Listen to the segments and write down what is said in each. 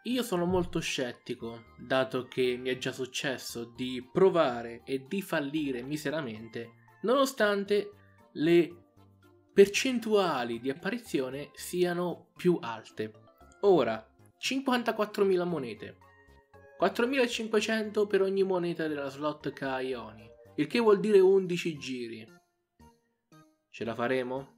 io sono molto scettico, dato che mi è già successo di provare e di fallire miseramente, nonostante le percentuali di apparizione siano più alte. Ora, 54.000 monete, 4.500 per ogni moneta della slot Kaioni, il che vuol dire 11 giri. Ce la faremo?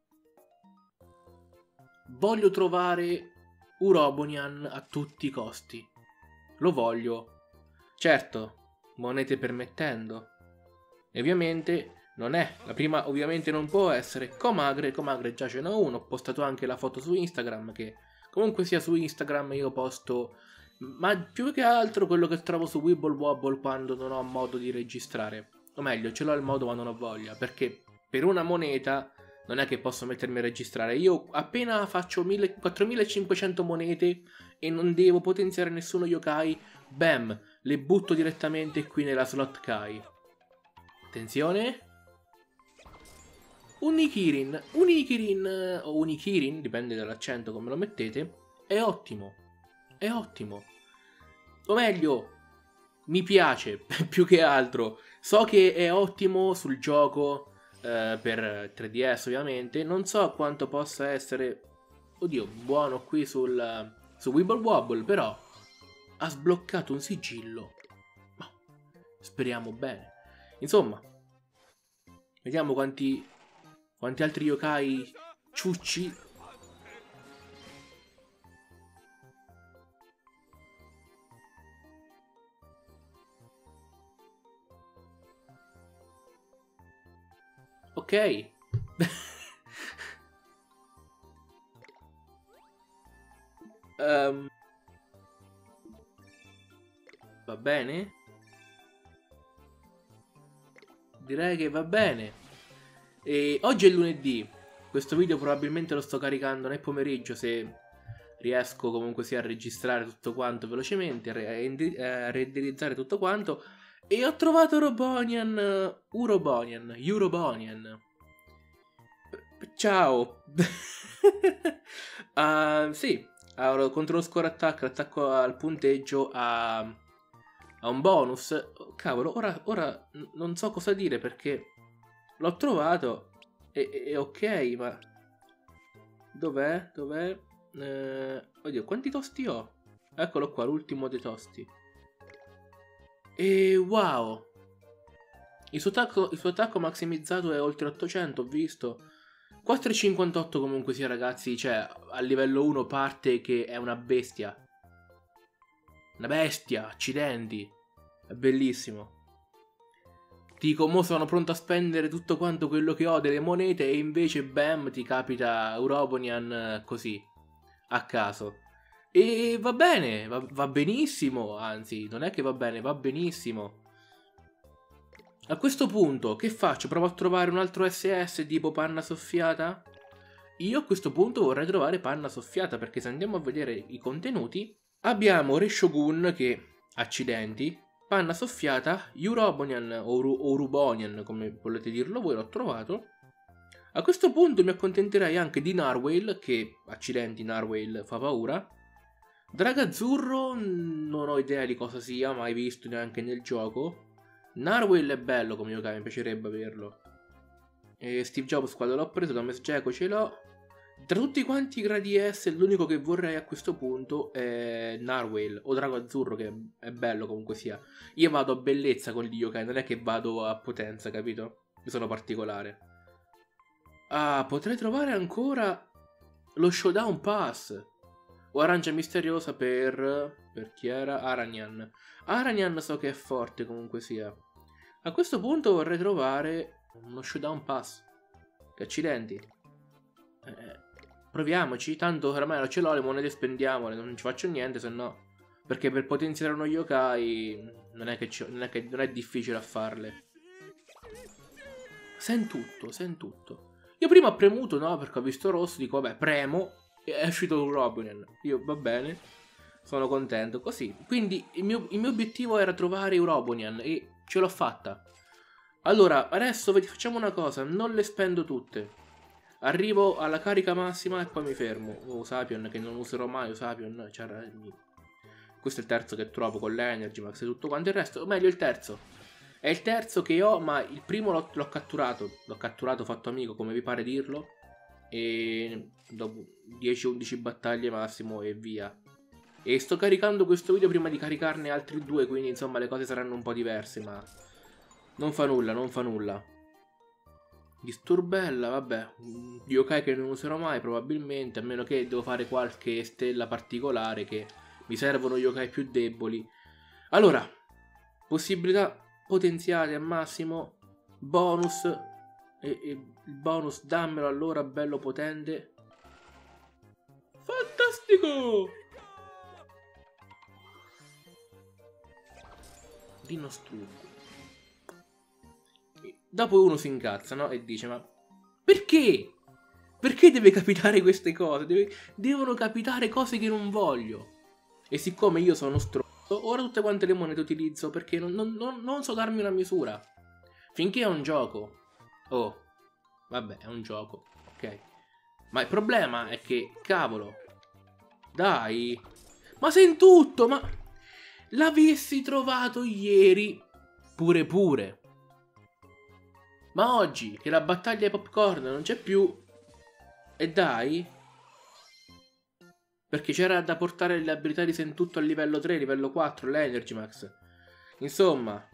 Voglio trovare Urobonian a tutti i costi. Lo voglio. Certo, monete permettendo. E ovviamente non è. La prima ovviamente non può essere Comagre già ce n'ho uno. Ho postato anche la foto su Instagram, che comunque sia su Instagram io posto, ma più che altro quello che trovo su Wibble Wobble quando non ho modo di registrare. O meglio, ce l'ho il modo ma non ho voglia, perché per una moneta non è che posso mettermi a registrare. Io appena faccio 4.500 monete e non devo potenziare nessuno yokai, bam, le butto direttamente qui nella slot Kai. Attenzione. Unikirin o Unikirin, dipende dall'accento come lo mettete, è ottimo. È ottimo. O meglio, mi piace più che altro. So che è ottimo sul gioco per 3DS ovviamente. Non so quanto possa essere, oddio, buono qui su Wibble Wobble, però ha sbloccato un sigillo. Ma speriamo bene. Insomma, vediamo quanti altri yokai ciucci. Ok. Va bene? Direi che va bene. E oggi è lunedì. Questo video probabilmente lo sto caricando nel pomeriggio, se riesco comunque sia a registrare tutto quanto velocemente, a renderizzare tutto quanto. E ho trovato Urobonian. Ciao. Sì, contro lo score attack, l'attacco al punteggio ha un bonus. Oh, cavolo, ora non so cosa dire perché l'ho trovato e ok, ma dov'è? Oddio, quanti tosti ho? Eccolo qua, l'ultimo dei tosti. E wow, il suo attacco massimizzato è oltre 800, ho visto. 4,58 comunque sia, ragazzi, cioè a livello 1 parte che è una bestia. Una bestia, accidenti. È bellissimo. Dico, mo sono pronto a spendere tutto quanto quello che ho delle monete e invece bam, ti capita Urobonian così, a caso. E va bene, va benissimo, anzi, non è che va bene, va benissimo. A questo punto, che faccio? Provo a trovare un altro SS tipo panna soffiata? Io a questo punto vorrei trovare panna soffiata, perché se andiamo a vedere i contenuti, abbiamo Reshogun che, accidenti, panna soffiata, Urobonian o Urubonian, come volete dirlo voi, l'ho trovato. A questo punto mi accontenterei anche di Narwhal, che, accidenti, Narwhal fa paura. Dragazzurro, non ho idea di cosa sia, mai visto neanche nel gioco. Narwhal è bello come yokai, mi piacerebbe averlo. E Steve Jobs quando l'ho preso, Thomas Geco ce l'ho. Tra tutti quanti i gradi S, l'unico che vorrei a questo punto è Narwhal o Drago Azzurro, che è bello comunque sia. Io vado a bellezza con gli yokai, non è che vado a potenza, capito? Io sono particolare. Ah, potrei trovare ancora lo Showdown Pass. O Arancia Misteriosa per chi era? Aranian. Aranian so che è forte comunque sia. A questo punto vorrei trovare uno Showdown Pass. Che accidenti. Proviamoci, tanto oramai non ce l'ho, le monete spendiamole, non ci faccio niente, se no. Perché per potenziare uno yokai non è difficile a farle. Sentutto. Io prima ho premuto, no, perché ho visto rosso, dico vabbè, premo e è uscito un Urobonian. Io va bene, sono contento, così. Quindi il mio obiettivo era trovare Urobonian e ce l'ho fatta. Allora, adesso facciamo una cosa, non le spendo tutte. Arrivo alla carica massima e poi mi fermo. Usapion, che non userò mai Usapion, Questo è il terzo che trovo con l'Energy Max e tutto quanto il resto. O meglio, il terzo. È il terzo che ho, ma il primo l'ho catturato. L'ho catturato, fatto amico, come vi pare dirlo. E dopo 10-11 battaglie massimo e via. E sto caricando questo video prima di caricarne altri 2, quindi insomma le cose saranno un po' diverse, ma non fa nulla, non fa nulla. Disturbella, vabbè, yokai che non userò mai probabilmente, a meno che devo fare qualche stella particolare che mi servono yokai più deboli. Allora, possibilità potenziate al massimo, bonus, e il bonus dammelo allora, bello potente. Fantastico! Dinostruggo. Dopo uno si incazza, no? E dice, ma perché? Perché deve capitare queste cose? Devono capitare cose che non voglio. E siccome io sono stronzo, ora tutte quante le monete utilizzo perché non so darmi una misura. Finché è un gioco. Oh, vabbè, è un gioco, ok. Ma il problema è che, cavolo, dai, ma sei in tutto, ma l'avessi trovato ieri, pure. Ma oggi, che la battaglia ai popcorn non c'è più, e dai, perché c'era da portare le abilità di Sentutto a livello 3, livello 4, l'Energy Max. Insomma,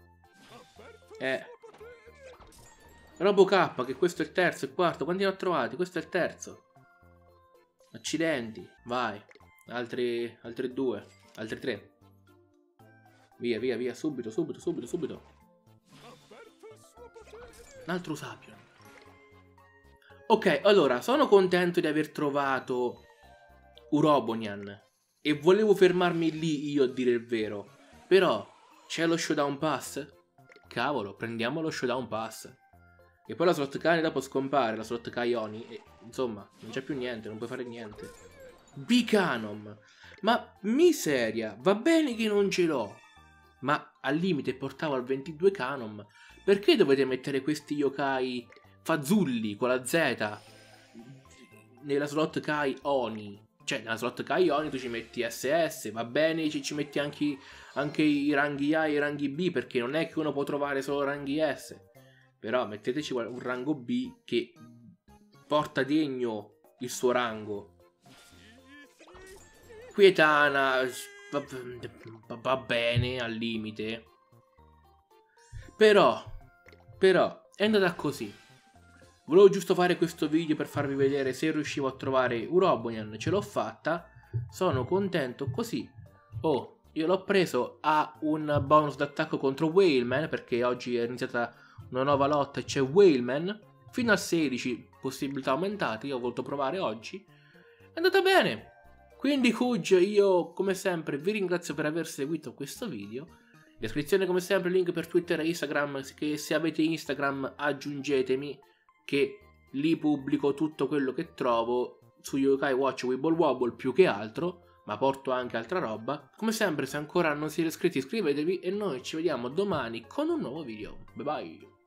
RoboK, che questo è il terzo, il quarto, quanti ne ho trovati? Questo è il terzo. Accidenti, vai. Altri 2, altri 3. Via, subito. Un altro Sapion. Ok, allora, sono contento di aver trovato Urobonian e volevo fermarmi lì io a dire il vero. Però, c'è lo Showdown Pass? Cavolo, prendiamo lo Showdown Pass. E poi la slot cane dopo scompare, la slot Kaioni, e insomma, non c'è più niente, non puoi fare niente. Bicanom. Ma miseria, va bene che non ce l'ho, ma al limite portavo al 22 Canom. Perché dovete mettere questi yokai fazzulli con la Z nella slot Kai Oni? Cioè, nella slot Kai Oni tu ci metti SS, va bene, ci metti anche i ranghi A e i ranghi B, perché non è che uno può trovare solo ranghi S. Però metteteci un rango B che porta degno il suo rango. Quietana va bene al limite. Però è andata così. Volevo giusto fare questo video per farvi vedere se riuscivo a trovare Urobonian. Ce l'ho fatta. Sono contento così. Oh, io l'ho preso a un bonus d'attacco contro Whaleman, perché oggi è iniziata una nuova lotta e c'è Whaleman. Fino a 16 possibilità aumentate. Io ho voluto provare oggi. È andata bene. Quindi Kuj, io come sempre vi ringrazio per aver seguito questo video. In descrizione come sempre link per Twitter e Instagram, che se avete Instagram aggiungetemi, che lì pubblico tutto quello che trovo su Yokai Watch Wibble Wobble più che altro, ma porto anche altra roba. Come sempre, se ancora non siete iscritti iscrivetevi e noi ci vediamo domani con un nuovo video. Bye bye!